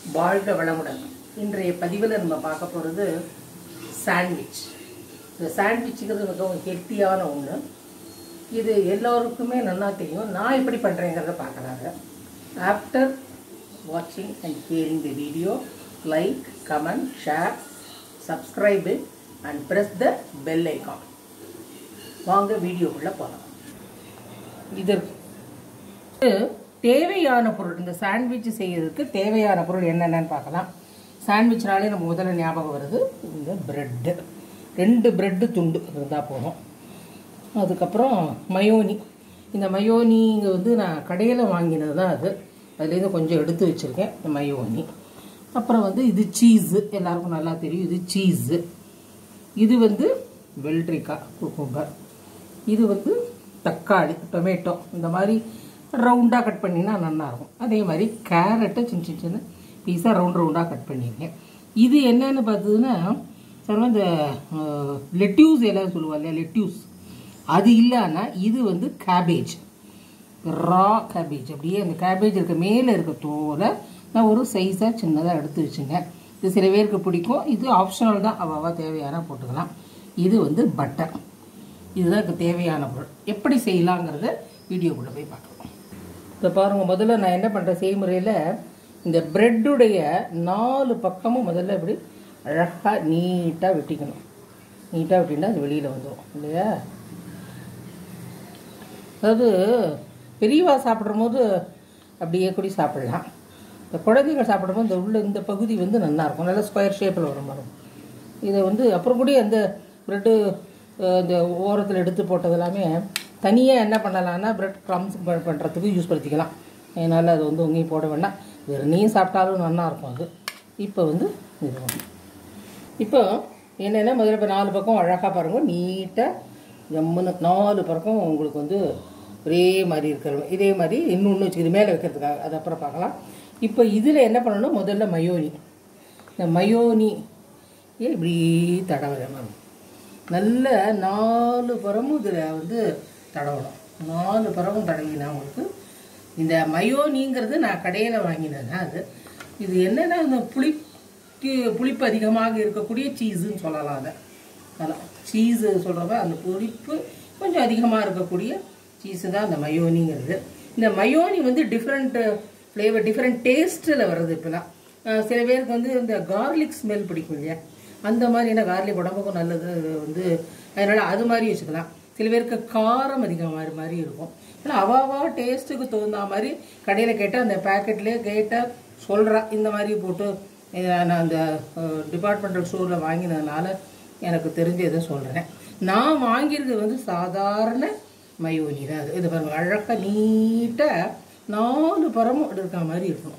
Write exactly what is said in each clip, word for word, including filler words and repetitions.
வாழ்க வளமுடன். இன்றைய பதிவில் நம்ம பார்க்க போகிறது சாண்ட்விச். இந்த சாண்ட்விச்சுங்கிறது மிகவும் ஹெல்த்தியான ஒன்று. இது எல்லோருக்குமே நல்லா தெரியும். நான் எப்படி பண்ணுறேங்கிறத பார்க்கலாங்க. ஆஃப்டர் வாட்சிங் and hearing the video, like, comment, share, subscribe and press the bell icon. வாங்க வீடியோக்குள்ளே போகலாம். இதற்கு தேவையான பொருள், இந்த சாண்ட்விச் செய்யறதுக்கு தேவையான பொருள் என்னென்னு பார்க்கலாம். சாண்ட்விச்னாலே நம்ம முதல்ல ஞாபகம் வருது இந்த ப்ரெட்டு. ரெண்டு ப்ரெட்டு துண்டு இருந்தால் போதும். அதுக்கப்புறம் மயோனி. இந்த மயோனி இங்கே வந்து நான் கடையில் வாங்கினது தான் அது. அதுலேருந்து கொஞ்சம் எடுத்து வச்சுருக்கேன் இந்த மயோனி. அப்புறம் வந்து இது சீஸு, எல்லாருக்கும் நல்லா தெரியும். இது சீஸு. இது வந்து வெள்ளரிக்காய், குக்கும்பர். இது வந்து தக்காளி, டொமேட்டோ. இந்த மாதிரி ரவுண்டாக கட் பண்ணினா நல்லாயிருக்கும். அதே மாதிரி கேரட்டை சின்ன சின்ன சின்ன பீஸாக ரவுண்ட் ரவுண்டாக கட் பண்ணியிருக்கேன். இது என்னன்னு பார்த்ததுன்னா சார், இந்த லெட்யூஸ் எல்லாம் சொல்லுவா இல்லையா, லெட்யூஸ் அது இல்லைன்னா இது வந்து கேபேஜ், ரா கேபேஜ். அப்படியே அந்த கேபேஜ் இருக்க மேலே இருக்க தோலை நான் ஒரு சைஸாக சின்னதாக எடுத்து வச்சுங்க. இது சில பேருக்கு பிடிக்கும். இது ஆப்ஷனல் தான், அவ்வளவா தேவையான போட்டுக்கலாம். இது வந்து பட்டர். இதுதான் இதுக்கு தேவையான பொருள். எப்படி செய்யலாங்கிறத வீடியோக்குள்ளே போய் பார்க்கலாம். இப்போ பாருங்கள், முதல்ல நான் என்ன பண்ணுறேன் செய்முறையில், இந்த ப்ரெட்டுடைய நாலு பக்கமும் முதல்ல இப்படி அழகாக நீட்டாக வெட்டிக்கணும். நீட்டாக வெட்டினா அது வெளியில் வந்துடும் இல்லையா. அதாவது பெரியவா சாப்பிட்ற போது அப்படியே கூடி சாப்பிடலாம். இந்த குழந்தைகள் சாப்பிட்றப்போ இந்த உள்ள இந்த பகுதி வந்து நல்லாயிருக்கும், நல்லா ஸ்கொயர் ஷேப்பில் வரும் வரும். இதை வந்து அப்புறம் கூட அந்த ப்ரெட்டு இந்த ஓரத்தில் எடுத்து போட்டது எல்லாமே தனியாக என்ன பண்ணலான்னா ப்ரெட் க்ரம்ஸ் பண்ணுறதுக்கு யூஸ் படுத்திக்கலாம். அதனால் அது வந்து உங்கேயும் போட வேண்டாம், வெறும் சாப்பிட்டாலும் நல்லாயிருக்கும் அது. இப்போ வந்து இது இப்போ என்னென்னா முதல்ல இப்போ நாலு பக்கம் அழகாக பாருங்கள், நீட்டாக ஜம்முன்னு நாலு பக்கம் உங்களுக்கு வந்து ஒரே மாதிரி இருக்கிற இதே மாதிரி இன்னொன்று வச்சுக்கிது மேலே வைக்கிறதுக்காக, அது அப்புறம் பார்க்கலாம். இப்போ இதில் என்ன பண்ணணும், முதல்ல மயோனி. இந்த மயோனி இப்படி தடவை மாதிரி நல்ல நாலு புறமும் இதில் வந்து தடவணும். நாலு புறமும் தடவினா உங்களுக்கு இந்த மயோனிங்கிறது நான் கடையில் வாங்கினேன்னா அது இது என்னென்னா இந்த புளிப்பு புளிப்பு அதிகமாக இருக்கக்கூடிய சீஸுன்னு சொல்லலாம். அதை அதெல்லாம் சீஸு சொல்கிறப்ப அந்த புளிப்பு கொஞ்சம் அதிகமாக இருக்கக்கூடிய சீஸு தான் அந்த மயோனிங்கிறது. இந்த மயோனி வந்து டிஃப்ரெண்ட் ஃப்ளேவர், டிஃப்ரெண்ட் டேஸ்ட்டில் வர்றது. இப்போலாம் சில பேருக்கு வந்து இந்த கார்லிக் ஸ்மெல் பிடிக்கும் இல்லையா, அந்த மாதிரி என்ன கார்லிக் உடம்புக்கும் நல்லது வந்து, அதனால் அது மாதிரி வச்சுக்கலாம். சில பேருக்கு காரம் அதிகமாக மாதிரி இருக்கும். ஆனால் அவாவா டேஸ்ட்டுக்கு தகுந்த மாதிரி கடையில் கேட்டால் அந்த பேக்கெட்லேயே கேட்டால் சொல்கிறா. இந்த மாதிரி போட்டு நான் அந்த டிபார்ட்மெண்டல் ஸ்டோரில் வாங்கினதுனால எனக்கு தெரிஞ்சதை சொல்கிறேன். நான் வாங்கியிருக்கிறது வந்து சாதாரண மயோனி தான். அது இது பாருங்கள், அழகாக நீட்டாக நாலு புறமும் எடுக்கிற மாதிரி இருக்கணும்.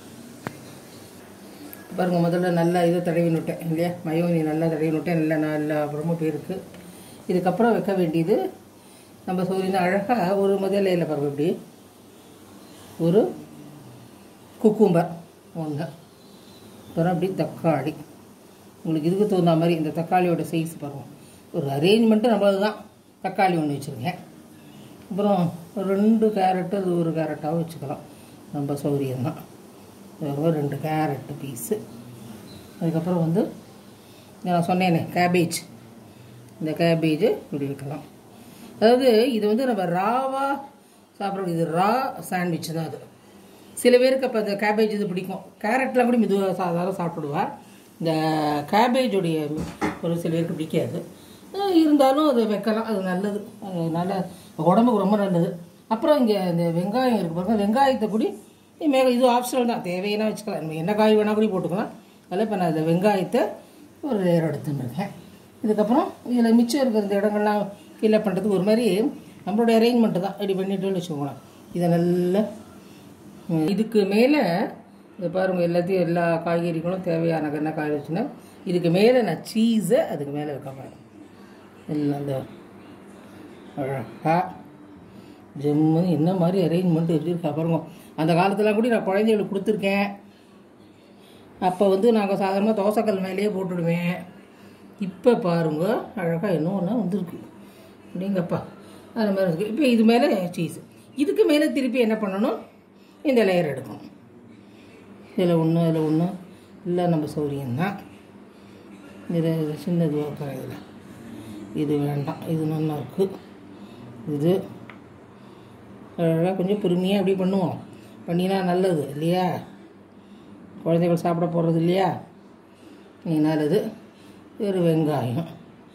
பாருங்கள், முதல்ல நல்லா இதை தடவி விட்டேன் இல்லையா, மயோனி நல்லா தடவி விட்டேன். நல்லா நல்லா அப்புறமும் பேருக்கு. இதுக்கப்புறம் வைக்க வேண்டியது நம்ம சொல்லியிருந்த அழகாக ஒரு முதலையில் பாருங்கள், இப்படி ஒரு குக்கும்பர் ஒன்று, அப்புறம் அப்படி தக்காளி. உங்களுக்கு இதுக்கு தகுந்த மாதிரி இந்த தக்காளியோட சைஸ் பாருங்கள், ஒரு அரேஞ்ச்மெண்ட்டு நம்மளது தான். தக்காளி ஒன்று வச்சுருக்கேன். அப்புறம் ரெண்டு கேரட்டு, அது ஒரு கேரட்டாகவும் வச்சுக்கலாம், ரொம்ப சௌகரியம்தான். ரெண்டு கேரட்டு பீஸு. அதுக்கப்புறம் வந்து நான் சொன்னேனே கேபேஜ், இந்த கேபேஜு இப்படி வைக்கலாம். அதாவது இது வந்து நம்ம ராவாக சாப்பிட்றது, இது ரா சாண்ட்விச் தான் அது. சில பேருக்கு அப்போ இந்த கேபேஜ் இது பிடிக்கும். கேரட்லாம் கூட மெதுவாக சாதாரண சாப்பிடுவா. இந்த கேபேஜுடைய ஒரு சில பேருக்கு பிடிக்காது. இருந்தாலும் அது வைக்கலாம், அது நல்லது, நல்ல உடம்புக்கு ரொம்ப நல்லது. அப்புறம் இங்கே இந்த வெங்காயம் இருக்குது பாருங்கள், வெங்காயத்தை கூடி மேலே இது ஆப்ஷனல் தான், தேவையான வச்சுக்கலாம். நம்ம என்ன காய் வேணால் கூட போட்டுக்கலாம். அதில் இப்போ நான் இந்த வெங்காயத்தை ஒரு லேயர் எடுத்துருக்கேன். இதுக்கப்புறம் இதில் மிச்சம் இருக்கிற இந்த இடங்கள்லாம் ஃபில்லப் பண்ணுறதுக்கு ஒரு மாதிரி நம்மளோட அரேஞ்ச்மெண்ட்டு தான் ரெடி பண்ணிட்டோன்னு வச்சுக்கோங்களேன். இதை நல்லா இதுக்கு மேலே இந்த பாருங்கள், எல்லாத்தையும் எல்லா காய்கறிகளும் தேவையான என்ன காய் வச்சுன்னா இதுக்கு மேலே நான் சீஸை அதுக்கு மேலே வைக்க பாருங்க. எல்லாம் அந்த அழகாக ஜம்மு என்ன மாதிரி அரேஞ்ச்மெண்ட்டு எப்படி இருக்கா பாருங்க. அந்த காலத்தில் கூட நான் குழந்தைகளுக்கு கொடுத்துருக்கேன். அப்போ வந்து நாங்கள் சாதாரணமாக தோசைக்கல் மேலேயே போட்டுடுவேன். இப்போ பாருங்க அழகாக இன்னும் ஒன்றா வந்துருக்கு அப்படிங்கப்பா, அது மாதிரி இருக்குது. இப்போ இது மேலே சீஸு, இதுக்கு மேலே திருப்பி என்ன பண்ணணும், இந்த லேயர் எடுக்கணும். இதில் ஒன்று அதில் ஒன்று இல்லை நம்ம சௌரியம்தான். இது சின்னது வைக்கிறேன். இதில் இது வேண்டாம், இது நல்லா இருக்குது. இது கொஞ்சம் பொறுமையாக அப்படி பண்ணுவோம். பண்ணினா நல்லது இல்லையா? குழந்தைகள் சாப்பிட போகிறது இல்லையா? நீ நல்லது. ஒரு வெங்காயம்,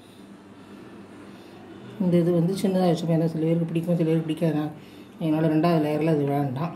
இந்த இது வந்து சின்னதாக வச்சுப்பேன். ஏன்னா சில பேருக்கு பிடிக்கும், சில பேருக்கு பிடிக்காது. என்னோட ரெண்டாவது லேயரில் அது வேண்டாம்.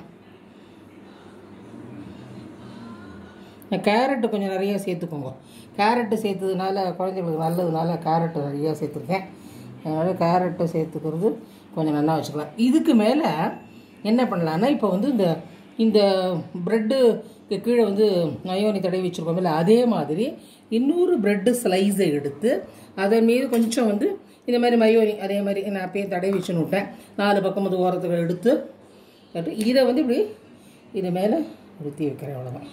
கேரட்டு கொஞ்சம் நிறையா சேர்த்துக்கோங்க. கேரட்டு சேர்த்ததுனால குழந்தைங்களுக்கு நல்லதுனால கேரட்டு நிறையா சேர்த்துருக்கேன். அதனால் கேரட்டை சேர்த்துக்கிறது கொஞ்சம் நல்லா வச்சுக்கலாம். இதுக்கு மேலே என்ன பண்ணலான்னா, இப்போ வந்து இந்த இந்த ப்ரெட்டுக்கு கீழே வந்து மயோனி தடவி வச்சுருக்கோம் இல்லை, அதே மாதிரி இன்னொரு ப்ரெட்டு ஸ்லைஸை எடுத்து அதன் மீது கொஞ்சம் வந்து இந்த மாதிரி மயோனி அதே மாதிரி நான் அப்பயே தடவி வச்சுன்னு விட்டேன். நாலு பக்கம் வந்து ஓரத்துக்கு எடுத்து இதை வந்து இப்படி இது மேலே ஊற்றி வைக்கிறேன். அவ்வளோதான்.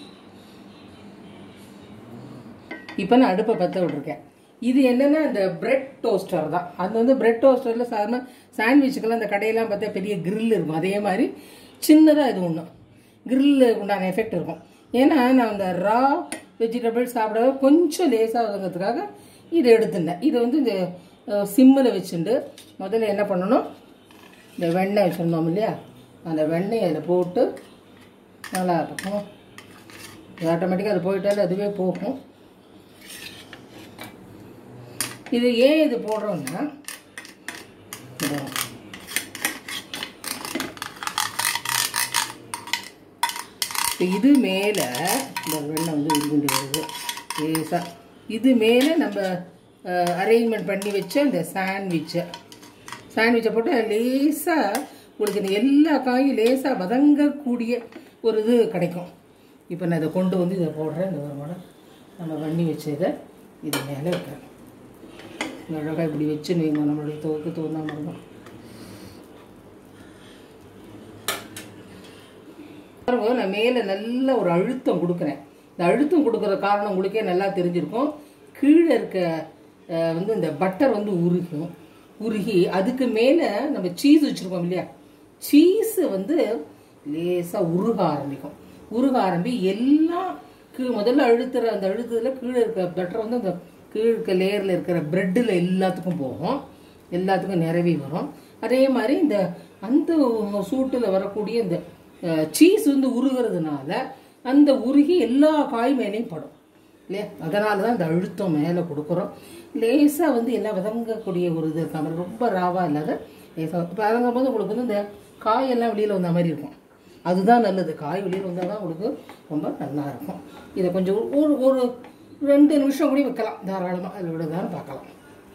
இப்போ நான் அடுப்பை பற்ற விட்ருக்கேன். இது என்னென்னா இந்த பிரெட் டோஸ்டர் தான். அது வந்து பிரெட் டோஸ்டரில் சாதாரண சாண்ட்விச்சுக்கெல்லாம் அந்த கடையெல்லாம் பார்த்தா பெரிய கிரில் இருக்கும். அதே மாதிரி சின்னதாக இது ஒன்று கிரில்லு உண்டான எஃபெக்ட் இருக்கும். ஏன்னா நான் அந்த ரா வெஜிடபிள்ஸ் சாப்பிட கொஞ்சம் லேசாகிறதுக்காக இதை எடுத்துட்டேன். இதை வந்து இந்த சிம்மில் வச்சுட்டு முதல்ல என்ன பண்ணணும், இந்த வெண்ணெய் வச்சுருந்தோம் இல்லையா, அந்த வெண்ணெய் அதில் போட்டு நல்லா இருக்கும். ஆட்டோமேட்டிக்காக அது போயிட்டாலும் அதுவே போகும். இது ஏன் இது போடுறோம்னா, இது மேலே இந்த வெண்ணெய் வந்து உருகுண்டு வருது லேசாக. இது மேலே நம்ம அரேஞ்ச்மெண்ட் பண்ணி வச்ச இந்த சாண்ட்விட்சை சாண்ட்விட்சை போட்டு லேசாக உங்களுக்கு இந்த எல்லா காயும் லேசாக வதங்கக்கூடிய ஒரு இது கிடைக்கும். இப்போ நான் இதை கொண்டு வந்து இதை போடுறேன். இந்த ஒரு மடம் நம்ம பண்ணி வச்சதை இது மேலே வைக்கிறேன். இந்த அழகாக இப்படி வச்சுன்னு வைங்க. நம்மளுடைய துவக்கு தோணாமல் இருக்கும். நான் மேலே நல்ல ஒரு அழுத்தம் கொடுக்குறேன். இந்த அழுத்தம் கொடுக்குற காரணம் உங்களுக்கே நல்லா தெரிஞ்சிருக்கும். கீழே இருக்க வந்து இந்த பட்டர் வந்து உருகும். உருகி அதுக்கு மேலே நம்ம சீஸ் வச்சுருக்கோம் இல்லையா, சீஸு வந்து லேசாக உருக ஆரம்பிக்கும். உருக ஆரம்பி எல்லாம் கீழே முதல்ல அழுத்துற அந்த அழுத்தத்தில் கீழே இருக்க பட்டர் வந்து அந்த கீழே இருக்க லேயரில் இருக்கிற ப்ரெட்டில் எல்லாத்துக்கும் போகும், எல்லாத்துக்கும் நிறவி வரும். அதே மாதிரி இந்த அந்த சூட்டில் வரக்கூடிய இந்த சீஸ் வந்து உருகிறதுனால அந்த உருகி எல்லா காய் மேலேயும் படும் இல்லையா. அதனால தான் இந்த அழுத்தம் மேலே கொடுக்குறோம். லேசாக வந்து எல்லாம் வதங்கக்கூடிய ஒரு இது இருக்க மாதிரி, ரொம்ப ராவாக இல்லாத லேசாக. இப்போ வதங்கும் போது உங்களுக்கு வந்து இந்த காயெல்லாம் வெளியில் வந்த மாதிரி இருக்கும். அதுதான் நல்லது. காய் வெளியில் வந்தால் தான் உங்களுக்கு ரொம்ப நல்லா இருக்கும். இதை கொஞ்சம் ஒரு ஒரு ரெண்டு நிமிஷம் கூட வைக்கலாம் தாராளமாக. அதில் விடுதான்னு பார்க்கலாம்.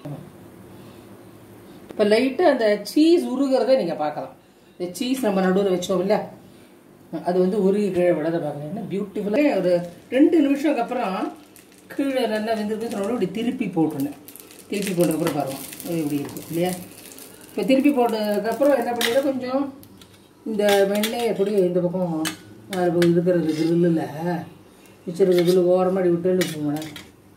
இப்போ லைட்டாக அந்த சீஸ் உருகிறத நீங்கள் பார்க்கலாம். இந்த சீஸ் நம்ம நடுவில் வச்சோம் இல்லை, அது வந்து உருகி கீழே விடதை பார்க்கலாம். என்ன பியூட்டிஃபுல்லாக ஒரு ரெண்டு நிமிஷத்துக்கு அப்புறம் கீழே நல்லா வெந்திருக்கு சொன்னோட இப்படி திருப்பி போட்டுருந்தேன். திருப்பி போட்டதுக்கப்புறம் பாருவோம் அது எப்படி இருக்குது இல்லையா. இப்போ திருப்பி போட்டதுக்கப்புறம் என்ன பண்ணிவிட கொஞ்சம் இந்த வெண்ணெயை கூட இந்த பக்கம் இருக்கிறது கிரில்லில் வச்சுருக்க கிரில் ஓரமாடி விட்டுன்னு வச்சுக்கோங்களேன்.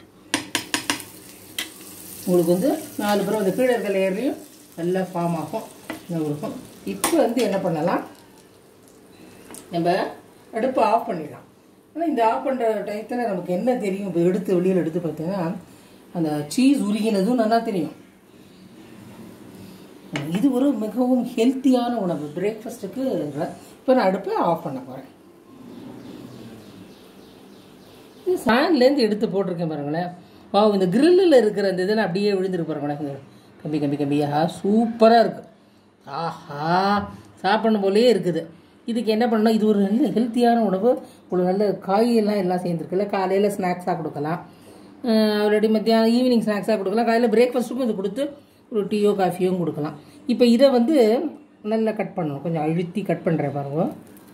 உங்களுக்கு வந்து நாலு பேரும் அந்த கீழே இருக்கிற லேயர்லையும் நல்லா ஃபார்ம் ஆகும் இருக்கும். இப்போ வந்து என்ன பண்ணலாம், நம்ம அடுப்பை ஆஃப் பண்ணிடலாம். ஆனால் இந்த ஆஃப் பண்ணுற டயத்தில் நமக்கு என்ன தெரியும், இப்போ எடுத்து வெளியில் எடுத்து பார்த்தீங்கன்னா அந்த சீஸ் உருகினதும் நல்லா தெரியும். இது ஒரு மிகவும் ஹெல்த்தியான உணவு பிரேக்ஃபாஸ்ட்டுக்கு. இப்போ நான் அடுப்பை ஆஃப் பண்ண போகிறேன். இது ஃபேன்லேருந்து எடுத்து போட்டிருக்கேன் பாருங்களேன். வா, இந்த கிரில்லில் இருக்கிற அந்த இதெல்லாம் அப்படியே விழுந்துட்டு பாருங்களேன். கம்பி கம்பி கம்பியா சூப்பராக இருக்குது. ஆஹா, சாப்பிடணும் போலே இருக்குது. இதுக்கு என்ன பண்ணணும், இது ஒரு நல்ல ஹெல்த்தியான உணவு. உங்களுக்கு நல்ல காயெல்லாம் எல்லாம் சேர்ந்துருக்குல்ல. காலையில் ஸ்நாக்ஸாக கொடுக்கலாம், ஆல்ரெடி மத்தியானம் ஈவினிங் ஸ்நாக்ஸாக கொடுக்கலாம், காலையில் பிரேக்ஃபாஸ்ட்டுக்கும் இது கொடுத்து ஒரு டீயோ காஃபியோ கொடுக்கலாம். இப்போ இதை வந்து நல்லா கட் பண்ணணும். கொஞ்சம் அழுத்தி கட் பண்ணுறேன் பாருங்க.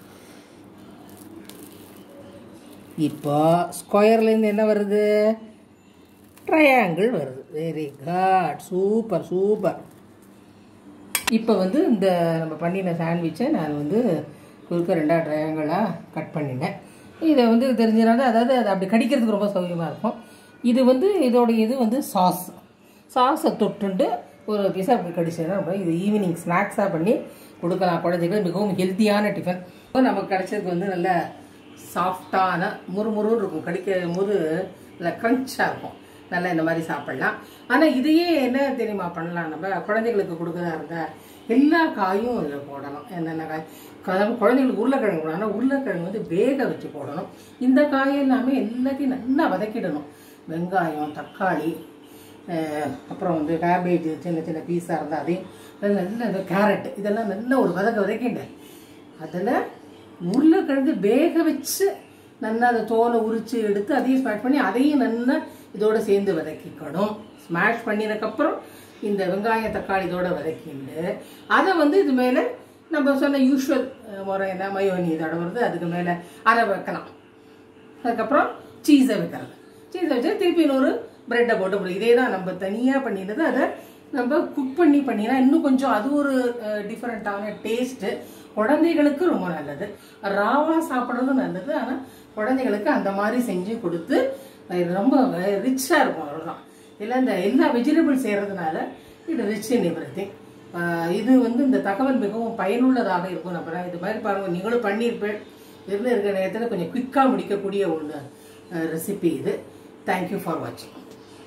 இப்போ ஸ்கொயர்லேருந்து என்ன வருது, ட்ரையாங்கிள் வருது. Very good, super super. இப்போ வந்து இந்த நம்ம பண்ணின சாண்ட்விட்சை நான் வந்து குறுக்க ரெண்டாக ட்ரையாங்கிளாக கட் பண்ணினேன். இதை வந்து தெரிஞ்சனால, அதாவது அது அப்படி கடிக்கிறதுக்கு ரொம்ப சௌகரியமாக இருக்கும். இது வந்து இதோடைய இது வந்து சாஸ் சாஸை தொட்டுண்டு ஒரு பீஸாக அப்படி கடிச்சதுன்னா இது ஈவினிங் ஸ்நாக்ஸாக பண்ணி கொடுக்கலாம் குழந்தைகள். மிகவும் ஹெல்த்தியான டிஃபன். நமக்கு கிடைச்சதுக்கு வந்து நல்ல சாஃப்டான முறுமுறுன்னு இருக்கும், கடிக்கும் போது நல்லா க்ரன்ச்சாக இருக்கும். நல்லா இந்த மாதிரி சாப்பிடலாம். ஆனால் இதையே என்ன தெரியுமா பண்ணலாம், நம்ம குழந்தைகளுக்கு கொடுக்குறதா இருந்தால் எல்லா காயும் இதில் போடணும். என்னென்ன காய் குழந்தைங்களுக்கு உருளைக்கிழங்கு போடணும். ஆனால் உருளைக்கிழங்கு வந்து வேக வச்சு போடணும். இந்த காய் எல்லாமே எல்லாத்தையும் நல்லா வதக்கிடணும். வெங்காயம், தக்காளி, அப்புறம் வந்து கேபேஜ் சின்ன சின்ன பீஸாக இருந்தால் அதையும் நல்ல இந்த கேரட் இதெல்லாம் நல்ல ஒரு வதக்க வதக்கிண்டு அதில் உருளைக்கிழங்கு வேக வச்சு நல்லா அதை தோலை உரித்து எடுத்து அதையும் ஸ்மாஷ் பண்ணி அதையும் நல்லா இதோடு சேர்ந்து வதக்கிக்கணும். ஸ்மாஷ் பண்ணினதுக்கப்புறம் இந்த வெங்காயம் தக்காளி இதோட வதக்கிண்டு அதை வந்து இது மேலே நம்ம சொன்ன யூஸ்வல் முறை என்ன மயோனி இதோட வருது அதுக்கு மேலே அரை வைக்கலாம். அதுக்கப்புறம் சீஸை வைக்கிறது. சீஸை வச்சு திருப்பி இன்னொரு ப்ரெட்டை போட்டு போடுது. இதே தான் நம்ம தனியாக பண்ணினது. அதை நம்ம குக் பண்ணி பண்ணினா இன்னும் கொஞ்சம் அது ஒரு டிஃப்ரெண்ட்டான டேஸ்ட்டு. குழந்தைகளுக்கு ரொம்ப நல்லது. ராவாக சாப்பிட்றதும் நல்லது. ஆனால் குழந்தைகளுக்கு அந்த மாதிரி செஞ்சு கொடுத்து ரொம்ப ரிச்சாக இருக்கும். அவ்வளோதான். இல்லை இந்த எல்லா வெஜிடபிள் செய்கிறதுனால இது ரிச் இன் எவ்ரிதிங். இது வந்து இந்த தகவல் மிகவும் பயனுள்ளதாக இருக்கும். நம்ம இது மாதிரி பாருங்கள், நீங்களும் பண்ணியிருப்பேன். இதில் இருக்கிற நேரத்தில் கொஞ்சம் குயிக்காக முடிக்கக்கூடிய ஒரு ரெசிபி இது. தேங்க்யூ ஃபார் வாட்சிங்.